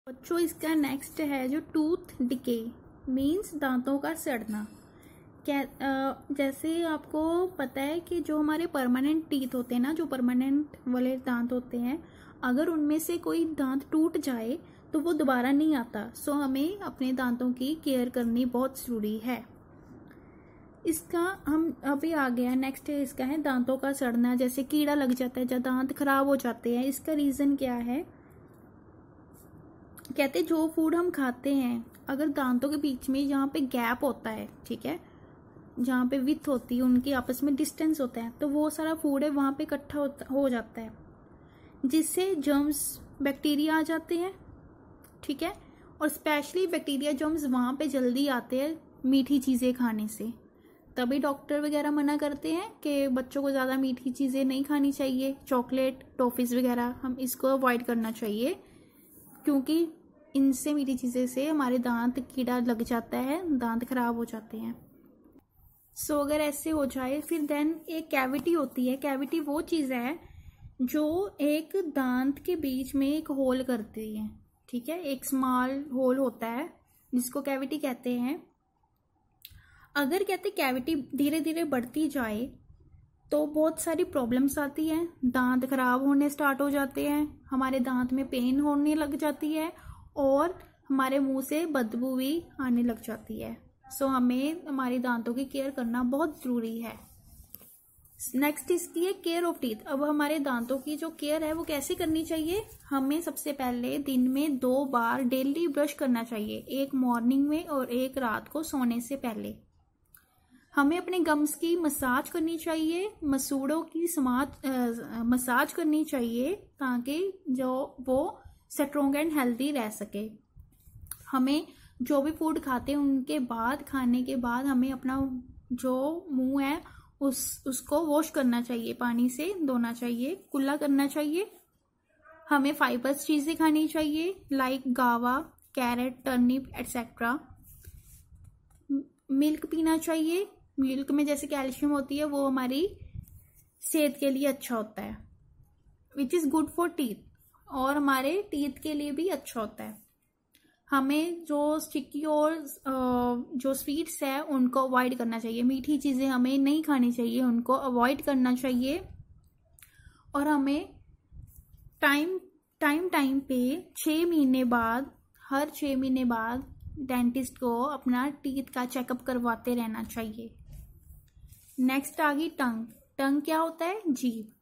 बच्चों इसका नेक्स्ट है जो टूथ डिके मीन्स दांतों का सड़ना। क्या जैसे आपको पता है कि जो हमारे परमानेंट टीथ होते हैं ना, जो परमानेंट वाले दांत होते हैं, अगर उनमें से कोई दांत टूट जाए तो वो दोबारा नहीं आता। सो हमें अपने दांतों की केयर करनी बहुत ज़रूरी है। इसका हम अभी आ गया नेक्स्ट है, इसका है दांतों का सड़ना। जैसे कीड़ा लग जाता है, जब दांत खराब हो जाते हैं, इसका रीज़न क्या है? कहते जो फूड हम खाते हैं, अगर दांतों के बीच में जहाँ पे गैप होता है, ठीक है, जहाँ पे विथ होती है, उनके आपस में डिस्टेंस होता है, तो वो सारा फूड है वहाँ पे इकट्ठा हो जाता है, जिससे जर्म्स बैक्टीरिया आ जाते हैं, ठीक है। और स्पेशली बैक्टीरिया जर्म्स वहाँ पे जल्दी आते हैं मीठी चीज़ें खाने से। तभी डॉक्टर वगैरह मना करते हैं कि बच्चों को ज़्यादा मीठी चीज़ें नहीं खानी चाहिए, चॉकलेट टॉफीज़ वगैरह, हम इसको अवॉइड करना चाहिए, क्योंकि इनसे मीठी चीज़ें से हमारे दांत कीड़ा लग जाता है, दांत खराब हो जाते हैं। सो अगर ऐसे हो जाए, फिर देन एक कैविटी होती है। कैविटी वो चीज़ है जो एक दांत के बीच में एक होल करती है, ठीक है, एक स्मॉल होल होता है जिसको कैविटी कहते हैं। अगर कहते कैविटी धीरे धीरे बढ़ती जाए तो बहुत सारी प्रॉब्लम्स आती हैं, दांत खराब होने स्टार्ट हो जाते हैं, हमारे दांत में पेन होने लग जाती है और हमारे मुंह से बदबू भी आने लग जाती है। सो हमें हमारे दांतों की केयर करना बहुत ज़रूरी है। नेक्स्ट इसकी है केयर ऑफ टीथ। अब हमारे दांतों की जो केयर है वो कैसे करनी चाहिए? हमें सबसे पहले दिन में 2 बार डेली ब्रश करना चाहिए, एक मॉर्निंग में और एक रात को सोने से पहले। हमें अपने गम्स की मसाज करनी चाहिए, मसूड़ों की मसाज करनी चाहिए, ताकि जो वो स्ट्रॉन्ग एंड हेल्दी रह सके। हमें जो भी फूड खाते हैं उनके बाद, खाने के बाद हमें अपना जो मुंह है उसको वॉश करना चाहिए, पानी से धोना चाहिए, कुल्ला करना चाहिए। हमें फाइबर्स चीज़ें खानी चाहिए लाइक गावा, कैरेट, टर्निप एटसेट्रा। मिल्क पीना चाहिए, मिल्क में जैसे कैल्शियम होती है, वो हमारी सेहत के लिए अच्छा होता है, which is good for teeth, और हमारे टीथ के लिए भी अच्छा होता है। हमें जो स्टिकी और जो स्वीट्स है उनको अवॉइड करना चाहिए, मीठी चीज़ें हमें नहीं खानी चाहिए, उनको अवॉइड करना चाहिए। और हमें टाइम पे 6 महीने बाद, हर 6 महीने बाद डेंटिस्ट को अपना टीथ का चेकअप करवाते रहना चाहिए। नेक्स्ट आ गई टंग। टंग क्या होता है? जीभ।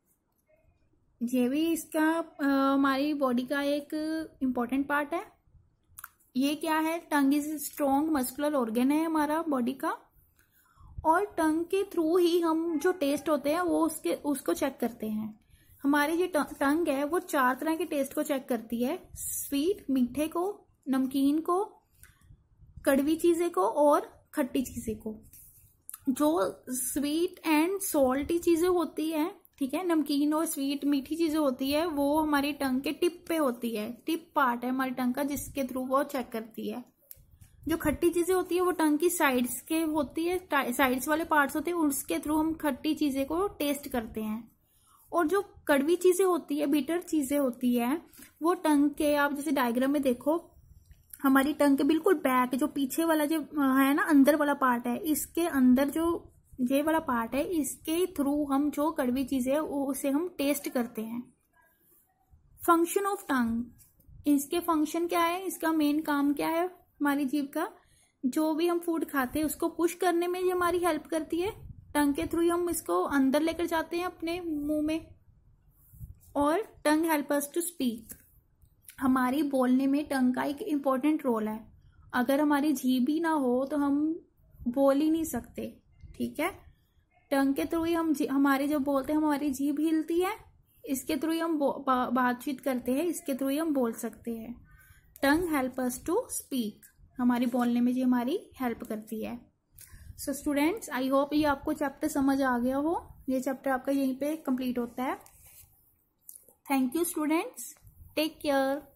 ये भी इसका हमारी बॉडी का एक इम्पॉर्टेंट पार्ट है। ये क्या है? Tongue is strong muscular organ है हमारा बॉडी का, और टंग के थ्रू ही हम जो टेस्ट होते हैं वो उसको चेक करते हैं। हमारी जो टंग है वो 4 तरह के टेस्ट को चेक करती है, स्वीट मीठे को, नमकीन को, कड़वी चीज़ें को और खट्टी चीज़ें को। जो स्वीट एंड सॉल्टी चीज़ें होती हैं, ठीक है, नमकीन और स्वीट मीठी चीज़ें होती है, वो हमारी टंग के टिप पे होती है, टिप पार्ट है हमारी टंग का, जिसके थ्रू वो चेक करती है। जो खट्टी चीज़ें होती है वो टंग की साइड्स के होती है, साइड्स वाले पार्ट्स होते हैं, उसके थ्रू हम खट्टी चीज़ें को टेस्ट करते हैं। और जो कड़वी चीज़ें होती है, बिटर चीज़ें होती है, वो टंग के, आप जैसे डायग्राम में देखो, हमारी टंग के बिल्कुल बैक, जो पीछे वाला जो है ना, अंदर वाला पार्ट है, इसके अंदर जो ये वाला पार्ट है, इसके थ्रू हम जो कड़वी चीज़ें है उसे हम टेस्ट करते हैं। फंक्शन ऑफ टंग, इसके फंक्शन क्या है, इसका मेन काम क्या है हमारी जीभ का? जो भी हम फूड खाते हैं उसको पुश करने में ये हमारी हेल्प करती है, टंग के थ्रू हम इसको अंदर लेकर जाते हैं अपने मुंह में। और tongue help us to speak, हमारी बोलने में टंग का एक इम्पोर्टेंट रोल है। अगर हमारी जीभ ही ना हो तो हम बोल ही नहीं सकते, ठीक है। टंग के थ्रू ही हम हमारे जो बोलते हैं, हमारी जीभ हिलती है, इसके थ्रू ही हम बातचीत करते हैं, इसके थ्रू ही हम बोल सकते हैं। Tongue help us to speak, हमारी बोलने में जी हमारी हेल्प करती है। सो स्टूडेंट्स, आई होप ये आपको चैप्टर समझ आ गया हो। ये चैप्टर आपका यहीं पे कंप्लीट होता है। Thank you students, take care.